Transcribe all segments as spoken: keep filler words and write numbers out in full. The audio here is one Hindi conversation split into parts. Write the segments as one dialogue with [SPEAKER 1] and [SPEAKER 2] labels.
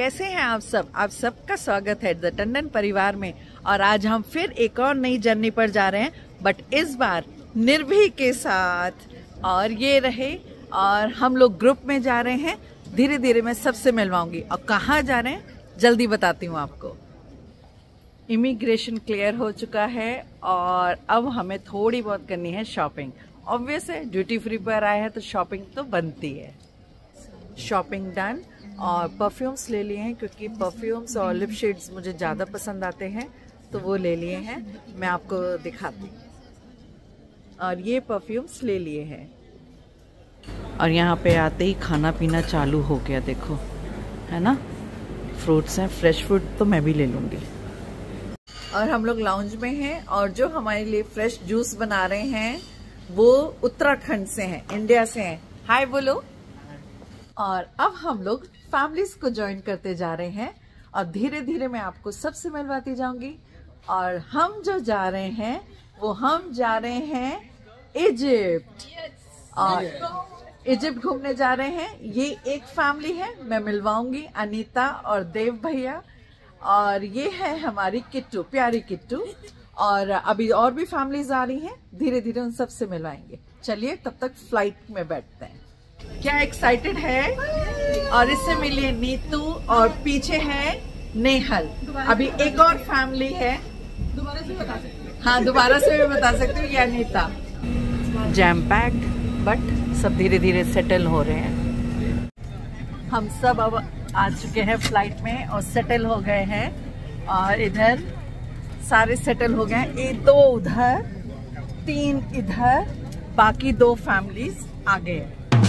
[SPEAKER 1] कैसे हैं आप सब? आप सबका स्वागत है द टंडन परिवार में। और आज हम फिर एक और नई जर्नी पर जा रहे हैं, बट इस बार निर्भी के साथ। और ये रहे, और हम लोग ग्रुप में जा रहे हैं। धीरे धीरे मैं सबसे मिलवाऊंगी। और कहाँ जा रहे हैं जल्दी बताती हूँ आपको। इमिग्रेशन क्लियर हो चुका है और अब हमें थोड़ी बहुत करनी है शॉपिंग। ऑब्वियस है, ड्यूटी फ्री पर आए हैं तो शॉपिंग तो बनती है। शॉपिंग डन और परफ्यूम्स ले लिए हैं, क्योंकि परफ्यूम्स और लिप शेड्स मुझे ज़्यादा पसंद आते हैं, तो वो ले लिए हैं। मैं आपको दिखाती हूँ। और ये परफ्यूम्स ले लिए हैं। और यहाँ पे आते ही खाना पीना चालू हो गया, देखो, है ना। फ्रूट्स हैं, फ्रेश फ्रूट तो मैं भी ले लूँगी। और हम लोग लाउंज में हैं, और जो हमारे लिए फ्रेश जूस बना रहे हैं वो उत्तराखंड से हैं, इंडिया से हैं। हाय बोलो। और अब हम लोग फैमिलीज को ज्वाइन करते जा रहे हैं, और धीरे धीरे मैं आपको सबसे मिलवाती जाऊंगी। और हम जो जा रहे हैं वो हम जा रहे हैं इजिप्ट, और इजिप्ट घूमने जा रहे हैं। ये एक फैमिली है, मैं मिलवाऊंगी, अनीता और देव भैया। और ये है हमारी किट्टू, प्यारी किट्टू। और अभी और भी फैमिलीज आ रही हैं, धीरे धीरे उन सबसे मिलवाएंगे। चलिए तब तक फ्लाइट में बैठते हैं। क्या एक्साइटेड है। और इससे मिलिए नीतू, और पीछे है नेहल। अभी एक और फैमिली है, दोबारा से बता सकते हैं। हाँ, दोबारा से भी बता सकती हूँ, ये अनीता। जैम पैक्ड, बट सब धीरे धीरे सेटल हो रहे हैं। हम सब अब आ चुके हैं फ्लाइट में और सेटल हो गए हैं। और इधर सारे सेटल हो गए हैं। एक दो उधर, तीन इधर, बाकी दो फैमिलीज आगे।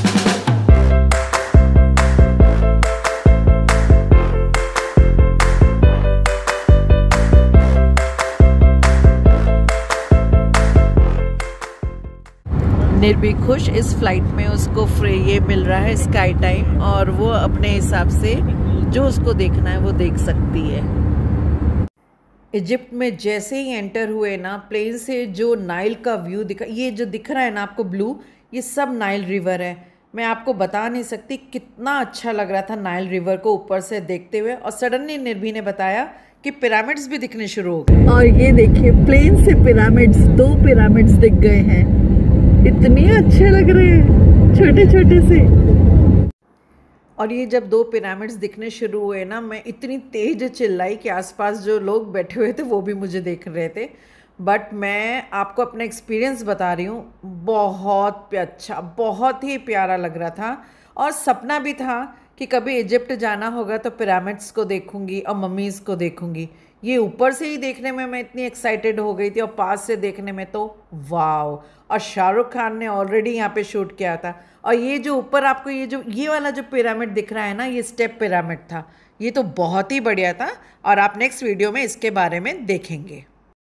[SPEAKER 1] निर्भी खुश, इस फ्लाइट में उसको फ्री ये मिल रहा है स्काई टाइम, और वो अपने हिसाब से जो उसको देखना है वो देख सकती है। इजिप्ट में जैसे ही एंटर हुए ना, प्लेन से जो नाइल का व्यू दिखा, ये जो दिख रहा है ना आपको ब्लू, ये सब नाइल रिवर है। मैं आपको बता नहीं सकती कितना अच्छा लग रहा था नाइल रिवर को ऊपर से देखते हुए। और सडनली निर्भी ने बताया कि पिरामिड्स भी दिखने शुरू हो गए। और ये देखिए, प्लेन से पिरामिड्स, दो पिरामिड्स दिख गए हैं। इतने अच्छे लग रहे हैं, छोटे छोटे से। और ये जब दो पिरामिड्स दिखने शुरू हुए ना, मैं इतनी तेज चिल्लाई कि आसपास जो लोग बैठे हुए थे वो भी मुझे देख रहे थे। बट मैं आपको अपना एक्सपीरियंस बता रही हूँ, बहुत अच्छा, बहुत ही प्यारा लग रहा था। और सपना भी था कि कभी इजिप्ट जाना होगा तो पिरामिड्स को देखूंगी और मम्मीज़ को देखूंगी। ये ऊपर से ही देखने में मैं इतनी एक्साइटेड हो गई थी, और पास से देखने में तो वाव। और शाहरुख खान ने ऑलरेडी यहाँ पे शूट किया था। और ये जो ऊपर आपको ये जो ये वाला जो पिरामिड दिख रहा है ना, ये स्टेप पिरामिड था। ये तो बहुत ही बढ़िया था, और आप नेक्स्ट वीडियो में इसके बारे में देखेंगे।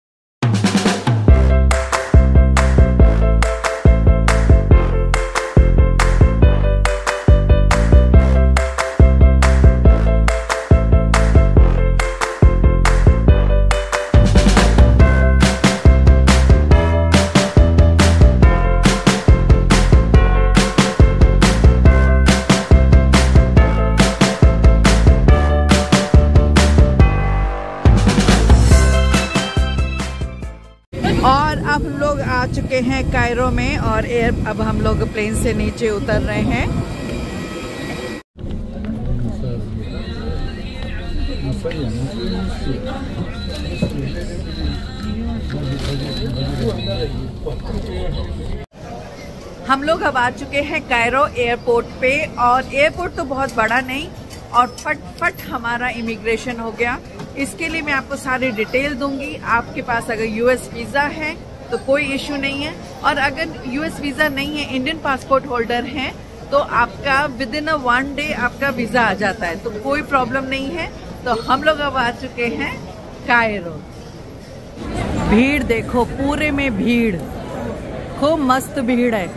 [SPEAKER 1] और अब हम लोग आ चुके हैं कायरो में, और एयर अब हम लोग प्लेन से नीचे उतर रहे हैं। हम लोग अब आ चुके हैं कायरो एयरपोर्ट पे। और एयरपोर्ट तो बहुत बड़ा नहीं, और फट फट हमारा इमिग्रेशन हो गया। इसके लिए मैं आपको सारी डिटेल दूंगी। आपके पास अगर यूएस वीज़ा है तो कोई इशू नहीं है, और अगर यूएस वीज़ा नहीं है, इंडियन पासपोर्ट होल्डर हैं, तो आपका within a one day आपका वीज़ा आ जाता है, तो कोई प्रॉब्लम नहीं है। तो हम लोग अब आ चुके हैं कायरो। भीड़ देखो, पूरे में भीड़, खूब मस्त भीड़ है।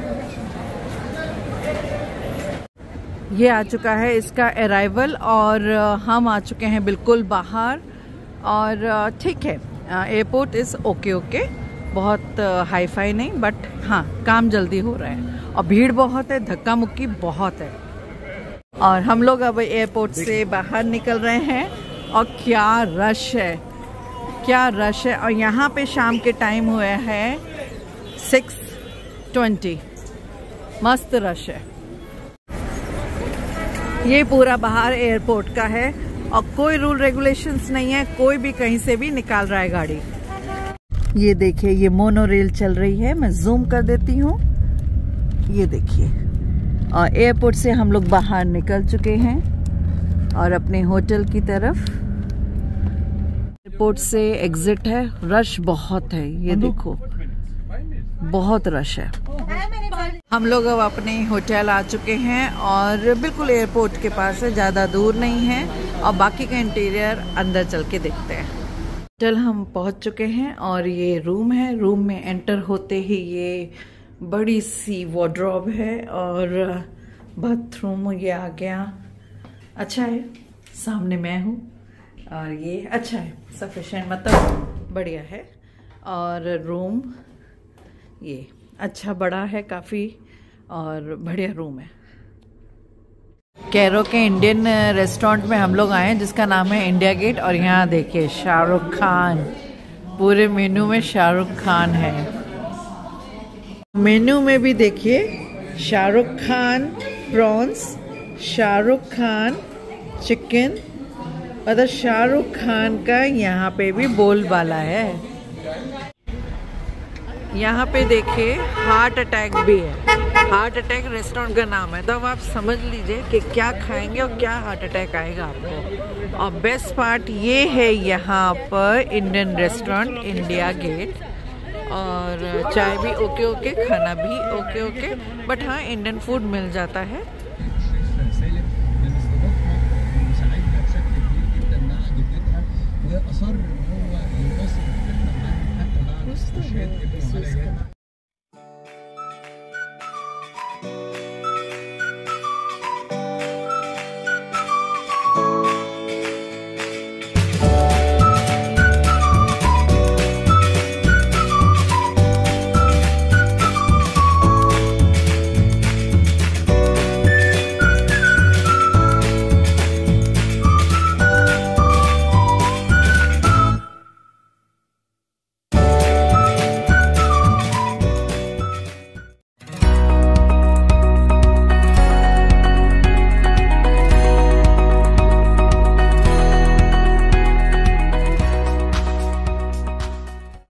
[SPEAKER 1] ये आ चुका है इसका अराइवल, और हम आ चुके हैं बिल्कुल बाहर। और ठीक है, एयरपोर्ट इज़ ओके ओके, बहुत हाई फाई नहीं, बट हाँ काम जल्दी हो रहा है। और भीड़ बहुत है, धक्का मुक्की बहुत है। और हम लोग अब एयरपोर्ट से बाहर निकल रहे हैं और क्या रश है, क्या रश है। और यहाँ पे शाम के टाइम हुए हैं सिक्स ट्वेंटी, मस्त रश है। ये पूरा बाहर एयरपोर्ट का है और कोई रूल रेगुलेशंस नहीं है, कोई भी कहीं से भी निकाल रहा है गाड़ी। ये देखिए ये मोनो रेल चल रही है, मैं जूम कर देती हूँ, ये देखिए। और एयरपोर्ट से हम लोग बाहर निकल चुके हैं और अपने होटल की तरफ। एयरपोर्ट से एग्जिट है, रश बहुत है, ये देखो बहुत रश है। हम लोग अब अपने होटल आ चुके हैं और बिल्कुल एयरपोर्ट के पास है, ज़्यादा दूर नहीं है। और बाकी का इंटीरियर अंदर चल के देखते हैं। होटल हम पहुंच चुके हैं और ये रूम है। रूम में एंटर होते ही ये बड़ी सी वार्डरोब है और बाथरूम ये आ गया। अच्छा है, सामने मैं हूँ और ये अच्छा है, सफिशिएंट, मतलब बढ़िया है। और रूम ये अच्छा बड़ा है काफ़ी और बढ़िया रूम है। कैरो के इंडियन रेस्टोरेंट में हम लोग आए हैं जिसका नाम है इंडिया गेट। और यहाँ देखिए शाहरुख खान, पूरे मेनू में शाहरुख खान है। मेनू में भी देखिए शाहरुख खान प्रॉन्स, शाहरुख खान चिकन, मतलब शाहरुख खान का यहाँ पे भी बोलबाला है। यहाँ पे देखिए हार्ट अटैक भी है, हार्ट अटैक रेस्टोरेंट का नाम है। तो अब आप समझ लीजिए कि क्या खाएंगे और क्या हार्ट अटैक आएगा आपको। और बेस्ट पार्ट ये है यहाँ पर इंडियन रेस्टोरेंट इंडिया गेट। और चाय भी ओके ओके, खाना भी ओके ओके, बट हाँ इंडियन फूड मिल जाता है।